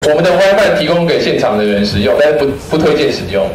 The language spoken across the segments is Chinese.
我们的 WiFi 提供给现场的人使用，但是不推荐使用。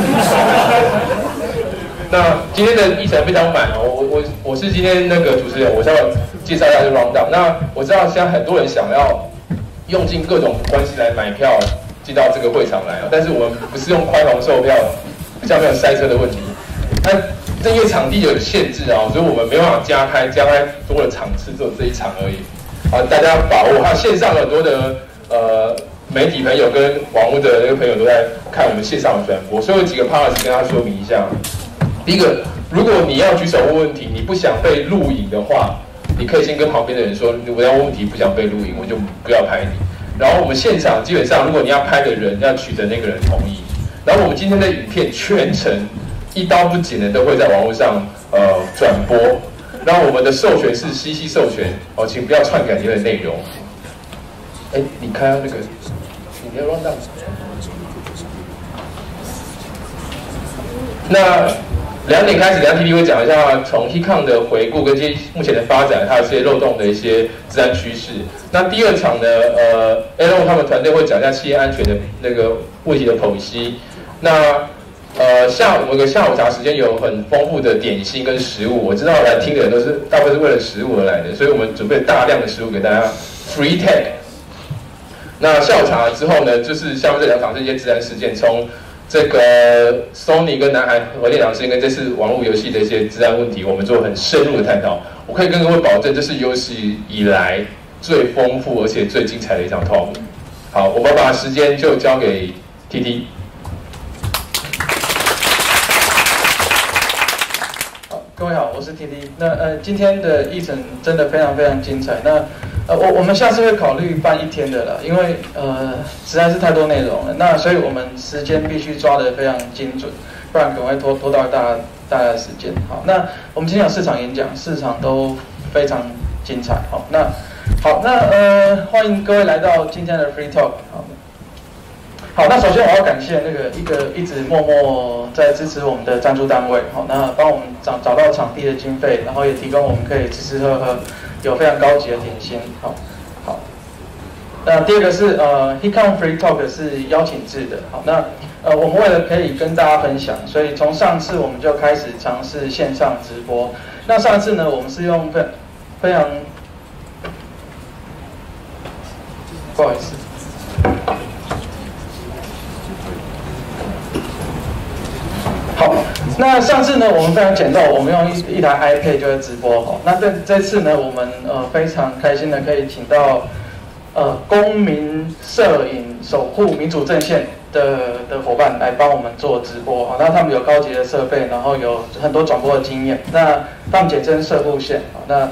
那今天的议程非常满哦，我是今天那个主持人，我是要介绍一下这个 rundown。那我知道现在很多人想要用尽各种关系来买票进到这个会场来，但是我们不是用宽宏售票，比较没有塞车的问题。那因为场地有限制啊，所以我们没办法加开多的场次，只有这一场而已。啊，大家把握。还有线上很多的媒体朋友跟网络的那个朋友都在看我们线上的转播，所以有几个 part 跟大家说明一下。第一个，如果你要举手问问题，你不想被录影的话，你可以先跟旁边的人说，我要问问题，不想被录影，我就不要拍你。然后我们现场基本上，如果你要拍的人要取得那个人同意。然后我们今天的影片全程一刀不剪的都会在网络上转播。然后我们的授权是 CC 授权哦，请不要篡改你的内容。哎，你看那个，你要 run down。那2点开始，等下 TT 会讲一下从 HECON 的回顾跟目前的发展，还有这些漏洞的一些治安趋势。那第2场呢，Aaron 他们团队会讲一下企业安全的那个问题的剖析。那我们下午茶时间有很丰富的点心跟食物，我知道来听的人都是大部分是为了食物而来的，所以我们准备大量的食物给大家 free tag。那下午茶之后呢，就是下面这2场这些治安事件，从这个 Sony 跟南韩核电厂事件跟这次网络游戏的一些治安问题，我们做很深入的探讨。我可以跟各位保证，这是有史以来最丰富而且最精彩的一场 talk。好，我们把时间就交给 TT。 各位好，我是 TT。那今天的议程真的非常非常精彩。那我们下次会考虑办1天的啦，因为实在是太多内容了。那所以我们时间必须抓得非常精准，不然可能会拖到大家的时间。好，那我们今天有4场演讲，4场都非常精彩。好，那欢迎各位来到今天的 Free Talk。好，那首先我要感谢那个一直默默在支持我们的赞助单位，好，那帮我们找到场地的经费，然后也提供我们可以吃喝喝，有非常高级的点心，好。那第2个是HECON Free Talk 是邀请制的，好，那我们为了可以跟大家分享，所以从上次我们就开始尝试线上直播。那上次呢，我们是用非常不好意思。好，那上次呢，我们非常简陋，我们用一台 iPad 就会直播哈。那这次呢，我们非常开心的可以请到公民摄影守护民主阵线的伙伴来帮我们做直播哈。那他们有高级的设备，然后有很多转播的经验。那他们简称摄护线。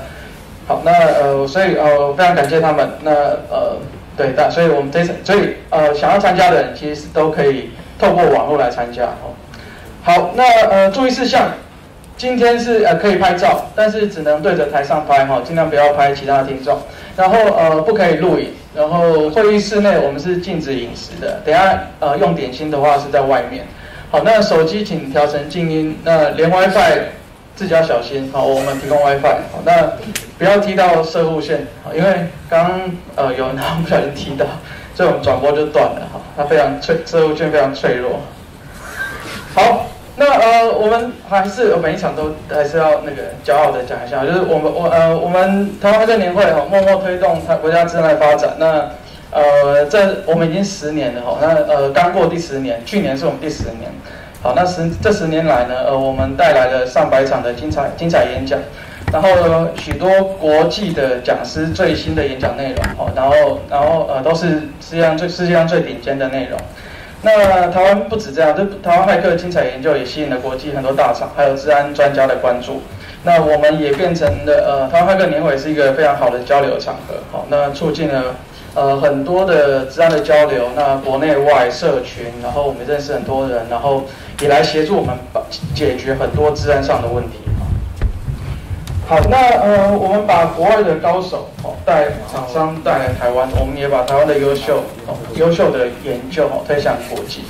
所以非常感谢他们。所以我们想要参加的人其实都可以透过网络来参加哦。好，那注意事项，今天是可以拍照，但是只能对着台上拍哈，尽量不要拍其他的听众。然后不可以录影，然后会议室内我们是禁止饮食的。等一下用点心的话是在外面。好，那手机请调成静音，那连 WiFi 自己要小心。好，我们提供 WiFi。好，那不要踢到摄护线，好，因为刚刚有人不小心踢到，所以我们转播就断了哈。它非常摄护线非常脆弱。好，那我们每一场都还是要那个骄傲的讲一下，就是我们台湾黑客年会哈，默默推动国家治安的发展。那我们已经10年了哈，那刚过第10年，去年是我们第10年。好，那这10年来呢，我们带来了上百场的精彩演讲，然后许多国际的讲师最新的演讲内容，哈，然后都是世界上最顶尖的内容。那台湾不止这样，就台湾骇客精彩研究也吸引了国际很多大厂，还有治安专家的关注。那我们也变成了台湾骇客年会是一个非常好的交流场合，好，那促进了很多的治安的交流，那国内外社群，然后我们认识很多人，然后也来协助我们解决很多治安上的问题。好，那我们把国外的高手厂商带来台湾，我们也把台湾的优秀的研究推向国际。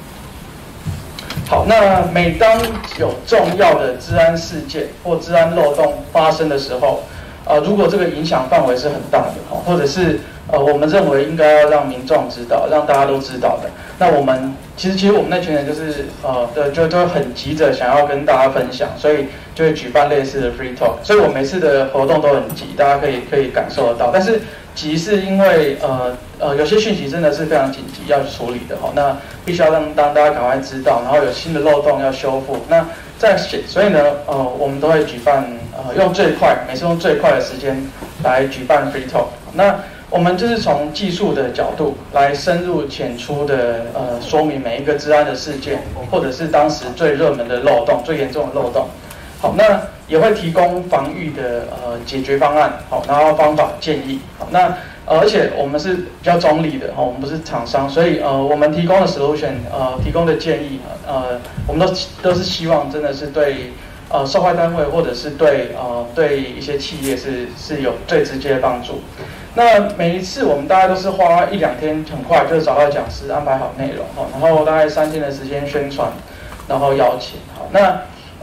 好，那每当有重要的治安事件或治安漏洞发生的时候，如果这个影响范围是很大的，或者是我们认为应该要让民众知道，让大家都知道的。那我们其实我们那群人就是就很急着想要跟大家分享，所以就会举办类似的 free talk。所以我每次的活动都很急，大家可以感受得到。但是急是因为有些讯息真的是非常紧急要处理的哈，那必须要让大家赶快知道，然后有新的漏洞要修复。那所以呢我们都会举办用每次用最快的时间来举办 free talk。那我们就是从技术的角度来深入浅出的说明每一个治安的事件，或者是当时最热门的漏洞、最严重的漏洞。好，那也会提供防御的解决方案，好，然后方法建议。好，那而且我们是比较中立的，我们不是厂商，所以我们提供的 solution， 提供的建议，我们都是希望真的是对受害单位或者是对一些企业是有最直接的帮助。那每一次我们大概都是花1-2天，很快就找到讲师，安排好内容，然后大概3天的时间宣传，然后邀请。好，那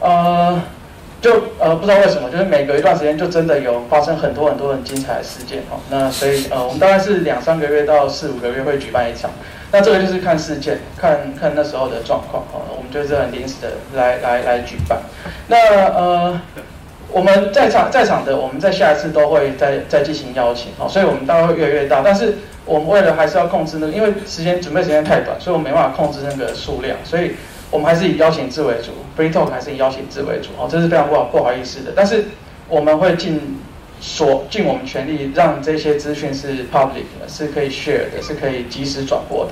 不知道为什么，就是每隔一段时间就真的有发生很多很精彩的事件。那所以我们大概是2-3个月到4-5个月会举办一场。那这个就是看事件，看那时候的状况，我们就是很临时的来举办。那我们在场的，我们在下一次都会再进行邀请，所以我们大概会越来越大。但是我们为了还是要控制那个，因为准备时间太短，所以我们没办法控制那个数量，所以我们还是以邀请制为主 ，free talk 还是以邀请制为主，这是非常不好意思的。但是我们会尽我们全力，让这些资讯是 public 的，是可以 share 的，是可以及时转播的。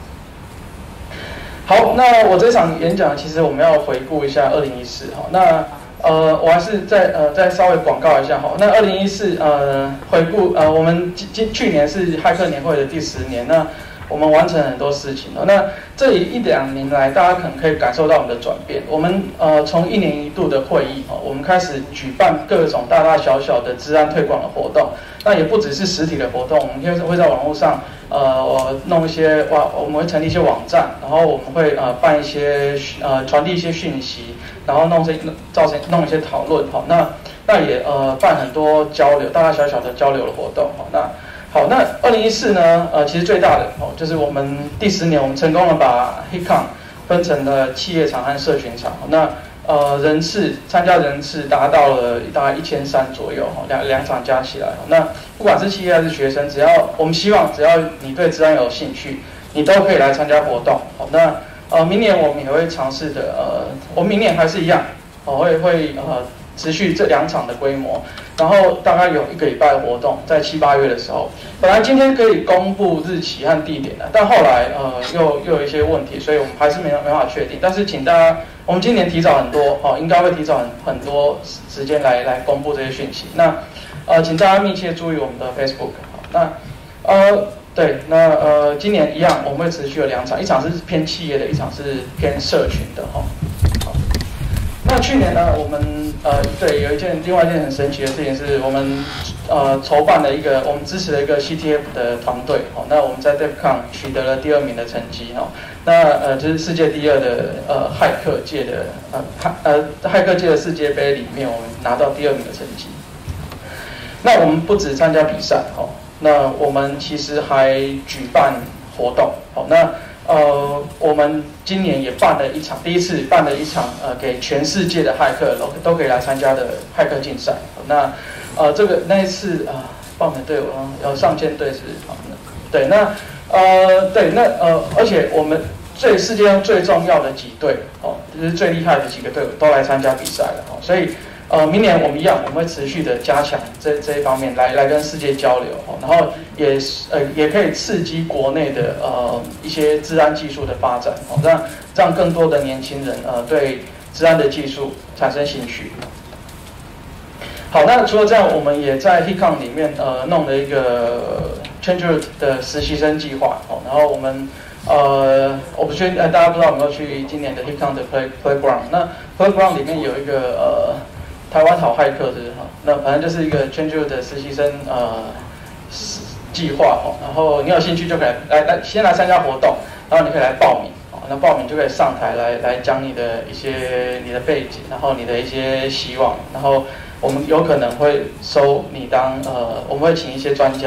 好，那我这场演讲其实我们要回顾一下2014哈，那我还是再稍微广告一下哈。那2014回顾我们去年是骇客年会的第10年，那我们完成很多事情了。那这1-2年来，大家可能可以感受到我们的转变。我们从1年1度的会议我们开始举办各种大大小小的治安推广的活动。那也不只是实体的活动，我们会在网络上弄一些我们会成立一些网站，然后我们会办一些传递一些讯息，然后弄一些讨论那也办很多交流，大大小小的交流的活动那2014呢其实最大的就是我们第10年我们成功的把 HitCon 分成了企业场和社群场。那参加人次达到了大概1300左右两场加起来。那不管是企业还是学生，我们希望只要你对治安有兴趣，你都可以来参加活动。那明年我们也会尝试的我们明年还是一样会持续这2场的规模，然后大概有1个礼拜的活动，在7-8月的时候，本来今天可以公布日期和地点的，但后来又有一些问题，所以我们还是没办法确定。但是请大家，我们今年提早很多应该会提早很多时间来公布这些讯息。那请大家密切注意我们的 Facebook。那对，那今年一样，我们会持续有2场，一场是偏企业的，一场是偏社群的那去年呢，我们对有另外一件很神奇的事情是，我们筹办了我们支持了一个 CTF 的团队那我们在 DEFCON 取得了第2名的成绩那就是世界第2的骇客界的世界杯里面，我们拿到第2名的成绩。那我们不只参加比赛那我们其实还举办活动那我们今年也第一次办了一场给全世界的骇客都可以来参加的骇客竞赛。那那一次报名队有上千队是对，那而且我们世界上最重要的几队就是最厉害的几个队伍都来参加比赛了所以明年我们一样，我们会持续的加强这一方面来跟世界交流然后也可以刺激国内的一些治安技术的发展让更多的年轻人对治安的技术产生兴趣。好，那除了这样，我们也在 HitCon 里面弄了一个 ChangeRoot 的实习生计划然后我们我不确定大家不知道有没有去今年的 HitCon 的 Playground。那 Playground 里面有一个台湾好骇客的那反正就是一个 ChangeRoot 的实习生计划然后你有兴趣就可以先来参加活动，然后你可以来报名那报名就可以上台来讲你的背景，然后你的一些希望，然后我们有可能会收你当我们会请一些专家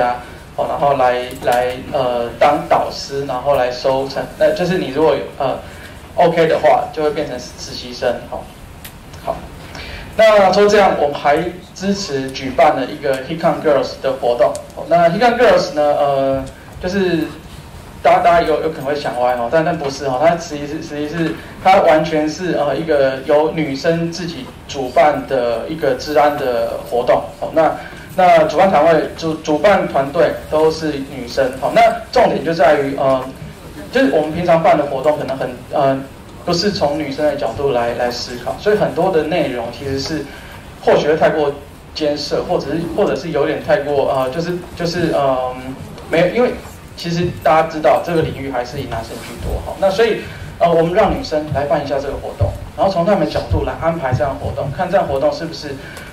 哦，然后来当导师，然后来收成，就是你如果OK 的话，就会变成实习生，好。那除了这样，我们还支持举办了一个 Hikam Girls 的活动。那 Hikam Girls 呢，就是大家有可能会想歪但不是它实际是它完全是一个由女生自己主办的一个治安的活动。那主办团队都是女生。那重点就在于就是我们平常办的活动可能不是从女生的角度来思考，所以很多的内容其实是或许会太过艰涩，或者是有点太过没有，因为其实大家知道这个领域还是以男生居多那所以我们让女生来办一下这个活动，然后从他们的角度来安排这样的活动，看这样活动是不是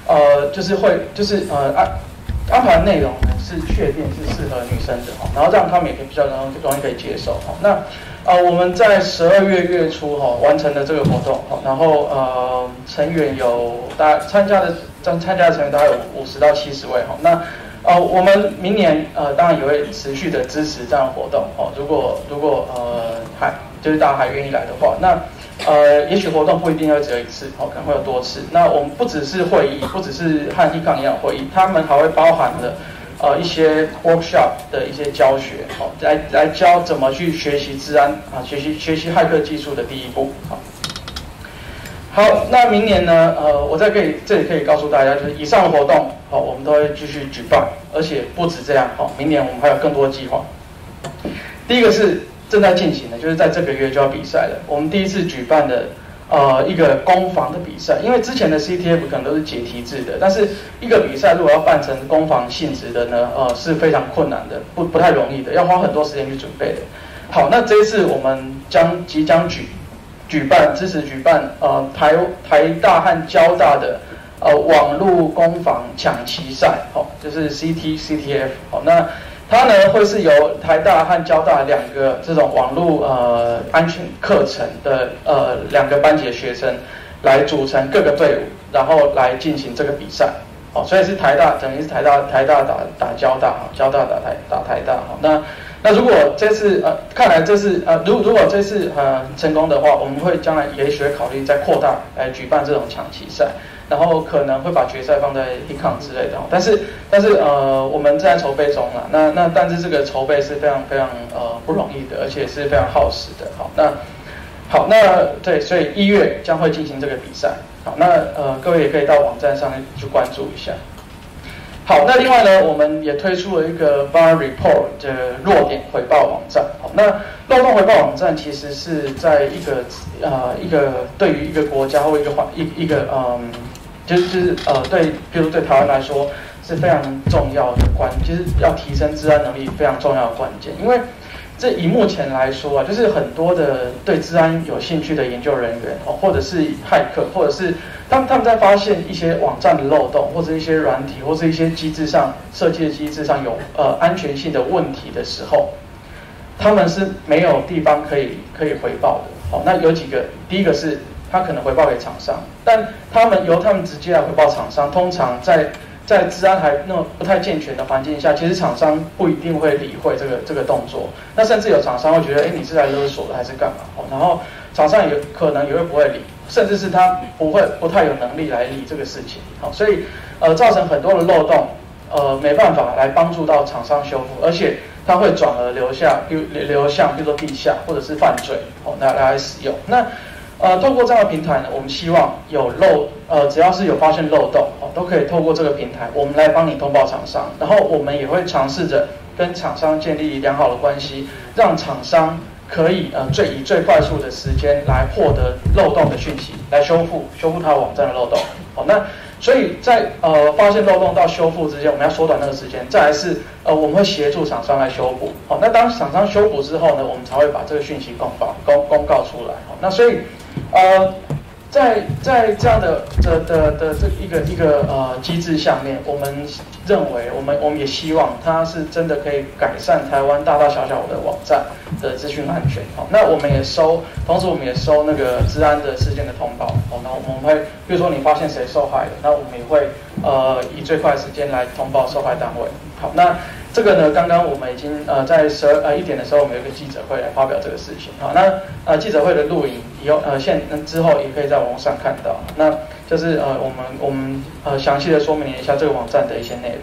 安排的内容呢是确定是适合女生的然后让他们也可以比较容易可以接受那我们在12月月初完成了这个活动然后成员有参加的成员大概有50到70位那我们明年当然也会持续的支持这样的活动如果就是大家还愿意来的话那也许活动不一定要只有一次可能会有多次那我们不只是会议，不只是和Hikam一样的会议，他们还会包含了一些 workshop 的一些教学来教怎么去学习治安学习骇客技术的第一步好，那明年呢我这里可以告诉大家，就是以上的活动我们都会继续举办，而且不止这样明年我们还有更多的计划。第一个是正在进行的，就是在这个月就要比赛了。我们第一次举办的一个攻防的比赛，因为之前的 CTF 可能都是解题制的，但是一个比赛如果要办成攻防性质的呢是非常困难的，不太容易的，要花很多时间去准备的。好，那这一次我们即将支持举办台大和交大的网络攻防抢旗赛就是 CTF 那它呢会是由台大和交大两个这种网络安全课程的2个班级的学生来组成各个队伍，然后来进行这个比赛所以是台大等于是台大打交大交大打台大那如果这次看来这次如果这次成功的话，我们会将来也许会考虑再扩大来举办这种抢旗赛，然后可能会把决赛放在 Hikam 之类的但是我们正在筹备中但是这个筹备是非常非常不容易的，而且是非常耗时的那对，所以1月将会进行这个比赛那各位也可以到网站上面去关注一下。好，那另外呢，我们也推出了一个 Vuln Report 的弱点回报网站。那漏洞回报网站其实是在一个对于一个国家或一个对，比如对台湾来说是非常重要的就是要提升治安能力非常重要的关键，因为这以目前来说就是很多的对治安有兴趣的研究人员或者是骇客，或者是他们在发现一些网站的漏洞，或者一些软体，或是一些机制上设计的机制上有安全性的问题的时候，他们是没有地方可以回报的那有几个，第一个是他可能回报给厂商，但由他们直接来回报厂商，通常在治安还那种不太健全的环境下，其实厂商不一定会理会这个动作。那甚至有厂商会觉得，你是来勒索的还是干嘛？然后厂商也可能会不会理，甚至是他不太有能力来理这个事情。所以造成很多的漏洞，没办法来帮助到厂商修复，而且它会转而流向比如说地下或者是犯罪来使用。那透过这样的平台呢，我们希望只要是有发现漏洞都可以透过这个平台，我们来帮你通报厂商，然后我们也会尝试着跟厂商建立良好的关系，让厂商可以以最快速的时间来获得漏洞的讯息，来修复它网站的漏洞。那所以在发现漏洞到修复之间，我们要缩短那个时间。再来是我们会协助厂商来修补。那当厂商修补之后呢，我们才会把这个讯息公告出来。那所以在这样的这一个机制下面，我们认为我们也希望它是真的可以改善台湾大大小小的网站的资讯安全。那我们也同时我们也收那个治安的事件的通报。然后我们会，比如说你发现谁受害了，那我们也会以最快的时间来通报受害单位。好，那这个呢，刚刚我们已经在1点的时候，我们有一个记者会来发表这个事情。好，那记者会的录影以后之后也可以在网络上看到。那就是我们详细的说明一下这个网站的一些内容。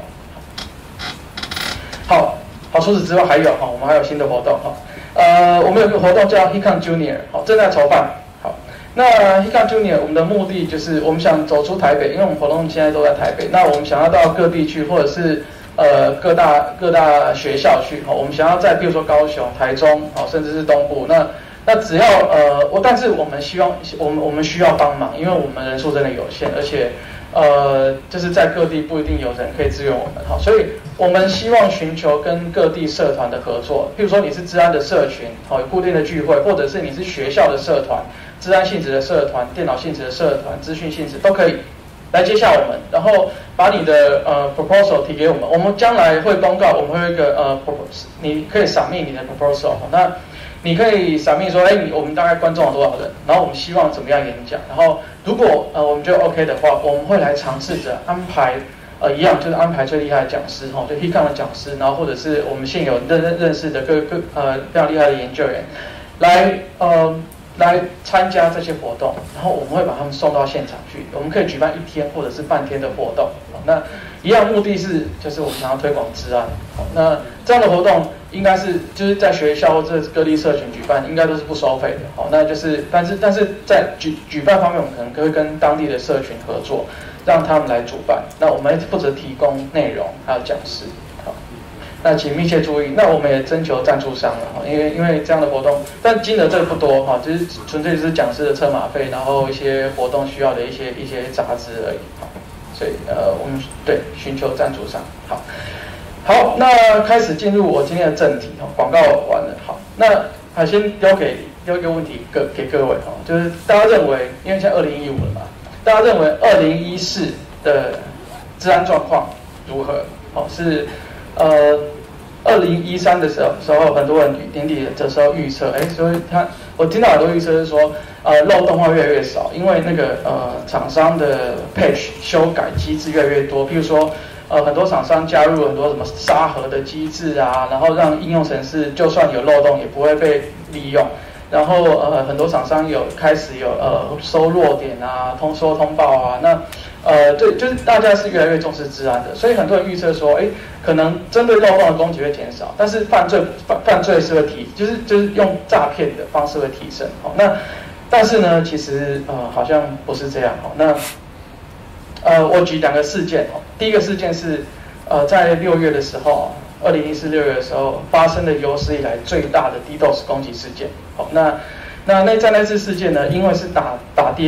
好，除此之外还有我们还有新的活动我们有个活动叫 Hikon Junior， 正在筹办。好，那 Hikon Junior 我们的目的就是我们想走出台北，因为我们活动现在都在台北，那我们想要到各地去，或者是各大学校去，我们想要在比如说高雄、台中，甚至是东部，那只要但是我们希望我们需要帮忙，因为我们人数真的有限，而且就是在各地不一定有人可以支援我们，所以我们希望寻求跟各地社团的合作，譬如说你是治安的社群，有固定的聚会，或者是你是学校的社团、治安性质的社团、电脑性质的社团、资讯性质都可以。来接下我们，然后把你的proposal 提给我们，我们将来会公告，我们会有一个你可以submit你的 proposal， 那你可以submit说，我们大概观众有多少人，然后我们希望怎么样演讲，然后如果我们觉得 OK 的话，我们会来尝试着安排一样就是安排最厉害的讲师就 Hikon 的讲师，然后或者是我们现有认识的各非常厉害的研究员来参加这些活动，然后我们会把他们送到现场去。我们可以举办1天或者是半天的活动。那一样目的是就是我们想要推广治安。那这样的活动应该是就是在学校或者各地社群举办，应该都是不收费的。那就是但是在举办方面，我们可能会跟当地的社群合作，让他们来主办。那我们负责提供内容还有讲师。那请密切注意，那我们也征求赞助商了因为这样的活动，但金额这个不多就是纯粹是讲师的车马费，然后一些活动需要的一些杂支而已所以我们对寻求赞助商。好，那开始进入我今天的正题广告完了。好，那先丢一个问题给各位就是大家认为，因为现在2015了嘛，大家认为2014的治安状况如何？是2013的时候，很多人年底的时候预测，所以我听到很多预测是说，漏洞会越来越少，因为那个厂商的 patch 修改机制越来越多，譬如说，很多厂商加入很多什么沙盒的机制啊，然后让应用程式就算有漏洞也不会被利用，然后很多厂商开始有收弱点啊、收通报啊，对，就是大家是越来越重视治安的，所以很多人预测说，可能针对漏洞的攻击会减少，但是犯罪是会就是用诈骗的方式会提升。但是呢，其实好像不是这样。我举2个事件。第一个事件是在6月的时候，2014 6月的时候发生的有史以来最大的 DDoS 攻击事件。在那次事件呢，因为是打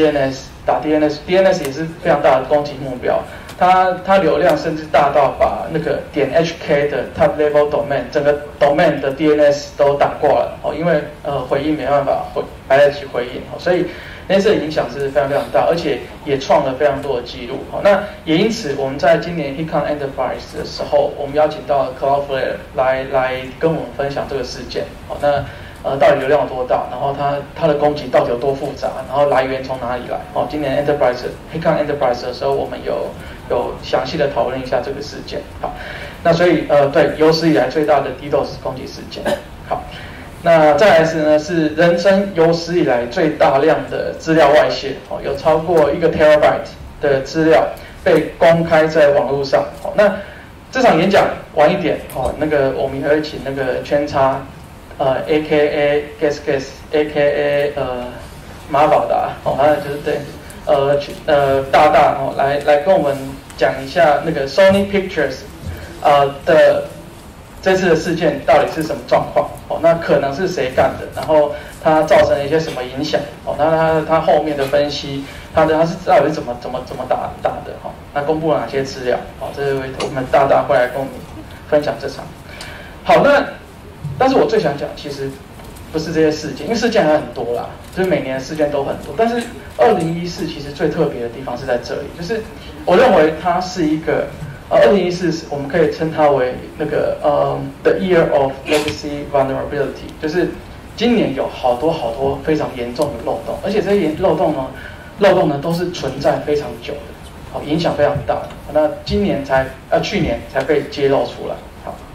DNS 也是非常大的攻击目标，它流量甚至大到把那个.hk 的 top level domain 整个 domain 的 DNS 都打挂了因为回应没办法来得及回应所以那次的影响是非常非常大，而且也创了非常多的记录那也因此我们在今年 Hikon Enterprise 的时候，我们邀请到 Cloudflare 来跟我们分享这个事件到底流量有多大，然后它的攻击到底有多复杂，然后来源从哪里来今年 Hikon Enterprise 的时候，我们有详细的讨论一下这个事件。好，那所以对有史以来最大的 DDoS 攻击事件。好，那再来是人生有史以来最大量的资料外泄有超过1个 terabyte 的资料被公开在网络上那这场演讲晚一点那个我们也会请那个圈叉AKA Gas AKA 马宝达就是对大来跟我们讲一下那个 Sony Pictures 的这次的事件到底是什么状况那可能是谁干的，然后它造成了一些什么影响那它后面的分析，它是到底是怎么打的那公布了哪些资料这位我们大会来跟我们分享这场。好，但是我最想讲其实不是这些事件，因为事件还很多啦，就是每年的事件都很多。但是2014其实最特别的地方是在这里，就是我认为它是一个2014，我们可以称它为那个The Year of Legacy Vulnerability， 就是今年有好多非常严重的漏洞，而且这些漏洞呢都是存在非常久的，影响非常大的。那去年才被揭露出来。好，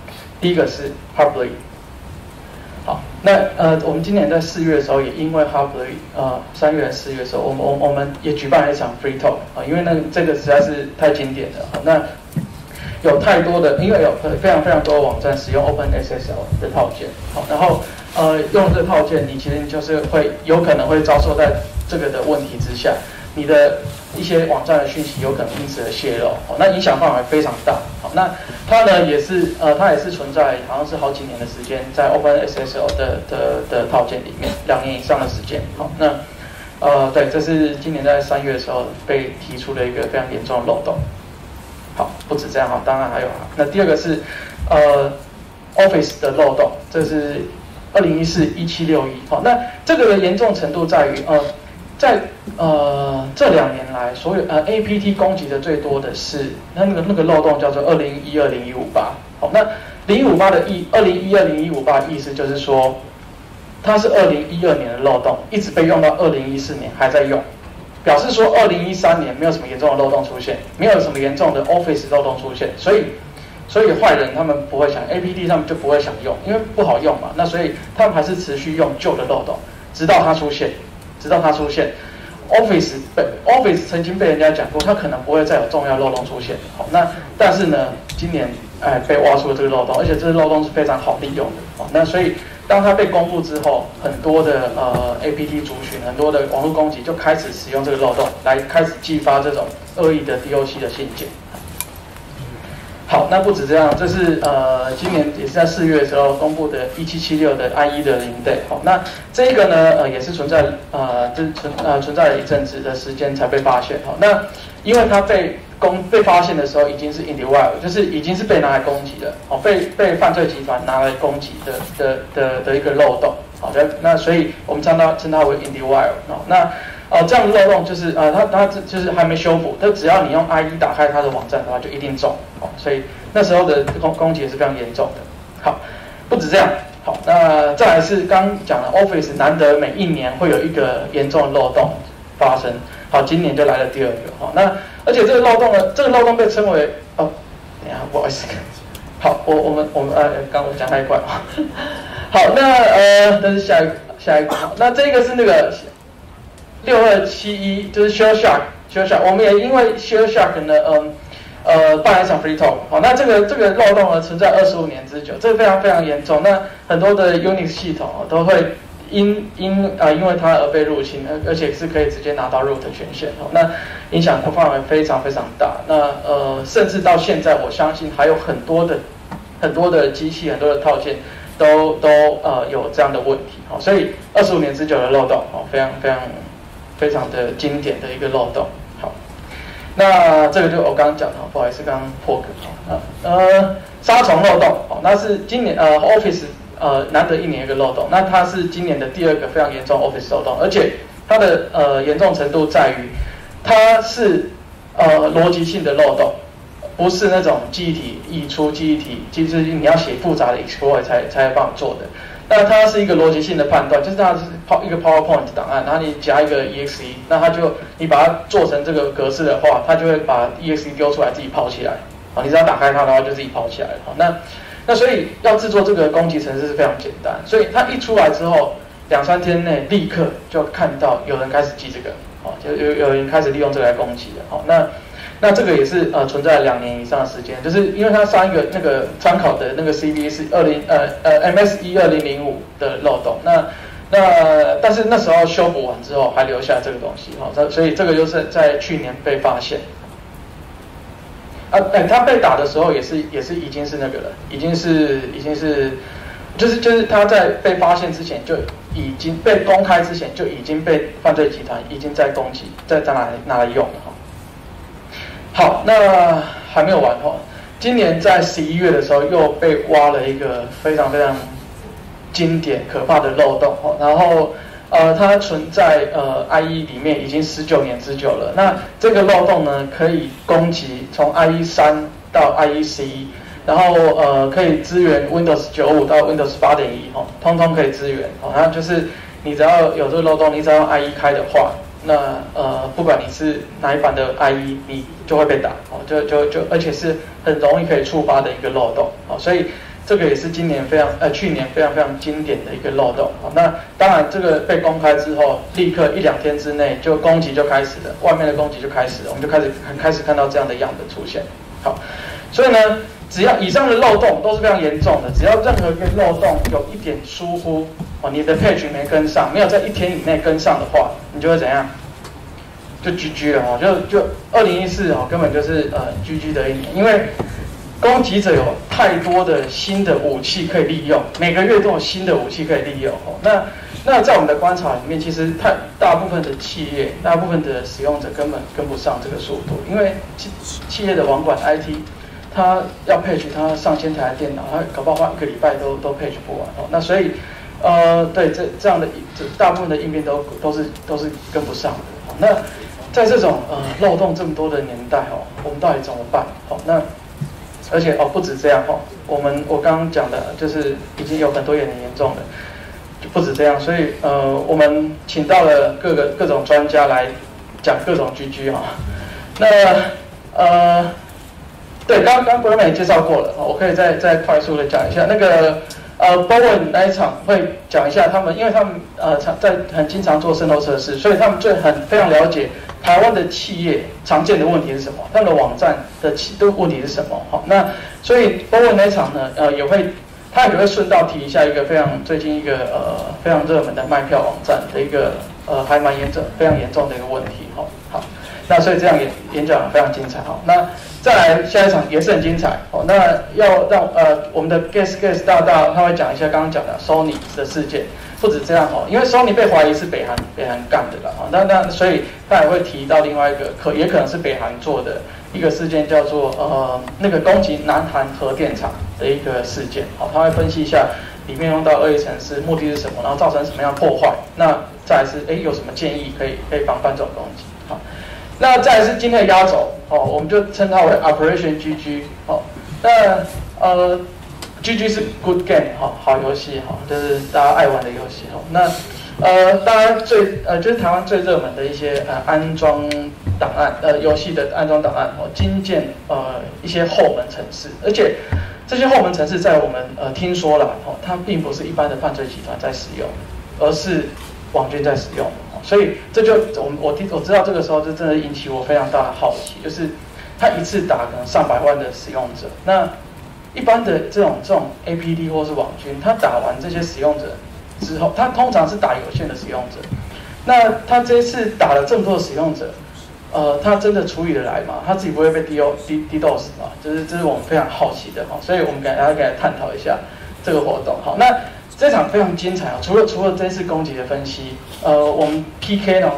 第一个是 Heartbleed。好，那我们今年在4月的时候，也因为 Heartbleed， 3月、4月的时候，我们也举办了一场 Free Talk 啊，因为这个实在是太经典了。那有太多的，因为有非常多的网站使用 OpenSSL 的套件，好，然后用这套件，你其实就是有可能会遭受在这个的问题之下，你的一些网站的讯息有可能因此而泄露，好，那影响范围非常大。好，那它呢也是存在好像是好几年的时间，在 OpenSSL 的套件里面，2年以上的时间。好，那对，这是今年在3月的时候被提出的一个非常严重的漏洞。好，不止这样哈，当然还有哈。那第二个是Office 的漏洞，这是2014-1761。好，那这个的严重程度在于在这2年来，所有APT 攻击的最多的是那个漏洞叫做2012-0158。好，那0158的2012-0158意思就是说，它是2012年的漏洞，一直被用到2014年还在用。表示说2013年没有什么严重的漏洞出现，没有什么严重的 Office 漏洞出现，所以坏人他们不会想 APT 上面就不会想用，因为不好用嘛。那所以他们还是持续用旧的漏洞，直到它出现。Office 曾经被人家讲过，它可能不会再有重要漏洞出现。好，那但是呢，今年被挖出了这个漏洞，而且这个漏洞是非常好利用的。好，那所以当它被公布之后，很多的APT 族群，很多的网络攻击就开始使用这个漏洞来开始寄发这种恶意的 DOC 的信件。好，那不止这样，这是今年也是在4月的时候公布的1776的 IE 的零 day。好，那这个呢也是存在存在了一阵子的时间才被发现。好，那因为它被发现的时候已经是 in the wild， 就是已经是被拿来攻击的，哦，被犯罪集团拿来攻击的一个漏洞。好的，那所以我们称它为 in the wild。哦，那这样的漏洞就是它就是还没修补，但只要你用 IE 打开它的网站的话，就一定中。哦，所以那时候的攻击也是非常严重的。好，不止这样。好，那再来是刚讲的 Office 难得每1年会有一个严重的漏洞发生。好，今年就来了第2个。好，那而且这个漏洞呢，这个漏洞被称为等一下，不好意思。好，我们刚我讲太快了。好，那这是下一个。好，那这个是那个6271，就是 Shell Shock。我们也因为 Shell Shock 呢，办了一场 Free Talk。好，那这个漏洞呢存在25年之久，这个非常非常严重。那很多的 Unix 系统都会因为它而被入侵，而且是可以直接拿到 root 权限。那影响的范围非常非常大。那甚至到现在，我相信还有很多的机器、很多的套件都有这样的问题。好，所以25年之久的漏洞，非常非常非常的经典的一个漏洞。好，那这个就我刚刚讲的，不好意思，刚刚破梗。杀虫漏洞，那是今年Office 难得1年一个漏洞，那它是今年的第2个非常严重 Office 漏洞，而且它的严重程度在于它是逻辑性的漏洞，不是那种记忆体溢出记忆体，就是你要写复杂的 exploit 才帮你做的。那它是一个逻辑性的判断，就是它是一个 PowerPoint 档案，然后你加一个 exe， 那你把它做成这个格式的话，它就会把 exe 丢出来自己跑起来。好，你只要打开它的话，就自己跑起来了。好，那所以要制作这个攻击程式是非常简单，所以它一出来之后，2-3天内立刻就看到有人开始记这个，哦，就有人开始利用这个来攻击了。好，那这个也是存在了2年以上的时间，就是因为它上一个那个参考的那个 CV 是MS-12005的漏洞，但是那时候修补完之后还留下这个东西，好，所以这个就是在去年被发现。他被打的时候也是已经是那个了，已经是就是他在被发现之前就已经被公开之前就已经被犯罪集团已经在攻击，在拿来用了哈。好，那还没有完哈，今年在11月的时候又被挖了一个非常非常经典可怕的漏洞哈，然后它存在IE 里面已经19年之久了。那这个漏洞呢，可以攻击从 IE 3到 IE 11，然后可以支援 Windows 95到 Windows 8.1哦，通通可以支援哦。那就是你只要有这个漏洞，你只要用 IE 开的话，那不管你是哪一版的 IE， 你就会被打哦，就而且是很容易可以触发的一个漏洞哦。所以这个也是去年非常经典的一个漏洞。那当然这个被公开之后，立刻1-2天之内就攻击就开始了，外面的攻击就开始了，我们就开始看到这样的样本出现。好，所以呢，只要以上的漏洞都是非常严重的，只要任何一个漏洞有一点疏忽，你的 page 没跟上，没有在1天以内跟上的话，你就会怎样？就 GG 了就2014根本就是GG 的一年，因为攻击者有太多的新的武器可以利用，每个月都有新的武器可以利用。那在我们的观察里面，其实大部分的企业、大部分的使用者根本跟不上这个速度，因为企业的网管 IT， 它要 page 它上千台电脑，它搞不好花1个礼拜都 page 不完。那所以对这样的大部分的应变都是跟不上的。那在这种漏洞这么多的年代我们到底怎么办？那而且不止这样我刚刚讲的就是已经有很多也很严重的，就不止这样，所以我们请到了各种专家来讲各种 GG 那对，刚刚Brian也介绍过了，我可以再快速的讲一下那个Bowen 那一场会讲一下他们，因为他们很经常做渗透测试，所以他们非常了解台湾的企业常见的问题是什么，他们的网站的问题是什么。那所以 Bowen 那一场呢，他也会顺道提一下一个最近一个非常热门的卖票网站的一个还蛮非常严重的一个问题。好，那所以这样演讲非常精彩。那再来下一场也是很精彩。那要让我们的 guest 大他会讲一下刚刚讲的 Sony 的事件。不止这样因为 Sony 被怀疑是北韩干的啦那所以他也会提到另外一个也可能是北韩做的一个事件，叫做那个攻击南韩核电厂的一个事件。他会分析一下里面用到恶意程式目的是什么，然后造成什么样的破坏。那再来是有什么建议可以防范这种攻击。好，那再来是今天的压轴我们就称它为 Operation GG。那GG 是 good game 好游戏就是大家爱玩的游戏那当然就是台湾最热门的一些安装档案游戏的安装档案精简一些后门程式，而且这些后门程式在我们听说了它并不是一般的犯罪集团在使用，而是网军在使用。所以这就我知道这个时候就真的引起我非常大的好奇，就是他一次打可能上百万的使用者，那一般的这种 APT 或是网军，他打完这些使用者之后，他通常是打有限的使用者。那他这一次打了这么多的使用者，他真的处理得来吗？他自己不会被 DDoS 吗？这是我们非常好奇的所以我们大家来探讨一下这个活动。好，那这场非常精彩除了这次攻击的分析，我们 PK 呢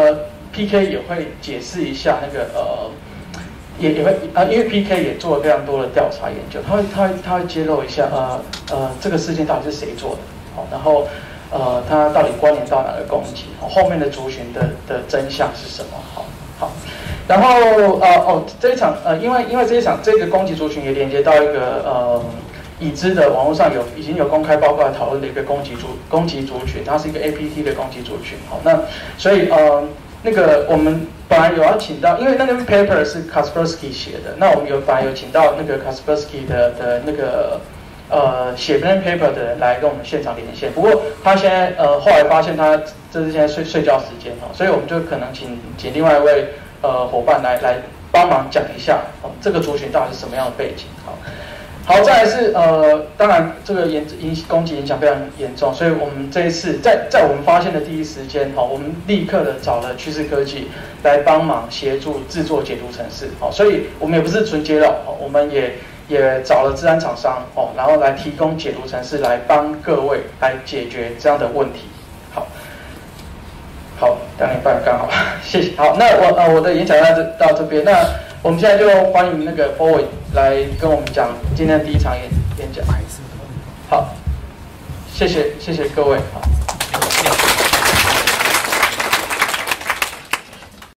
，PK 也会解释一下那个也会因为 PK 也做了非常多的调查研究，他会揭露一下这个事件到底是谁做的，然后他到底关联到哪个攻击，后面的族群的真相是什么？好，然后这一场因为这一场这个攻击族群也连接到一个已知的网络上已经有公开报告来讨论的一个攻击族群，它是一个 APT 的攻击族群。那所以那个我们本来有要请到，因为那个 paper 是 Kaspersky 写的，那我们本来有请到那个 Kaspersky 的那个写那篇 paper 的人来跟我们现场连线。不过他现在后来发现他这是现在睡觉时间所以我们就可能请另外一位伙伴来帮忙讲一下这个族群到底是什么样的背景。好，再来是当然这个攻击影响非常严重，所以我们这一次在我们发现的第一时间我们立刻的找了趋势科技来帮忙协助制作解读程式所以我们也不是纯揭露我们也找了资安厂商然后来提供解读程式来帮各位来解决这样的问题。好，2点半刚好，谢谢。好，那我的演讲到这边，那我们现在就欢迎那个 Bowen 来跟我们讲今天的第一场演讲。好，谢谢各位。好。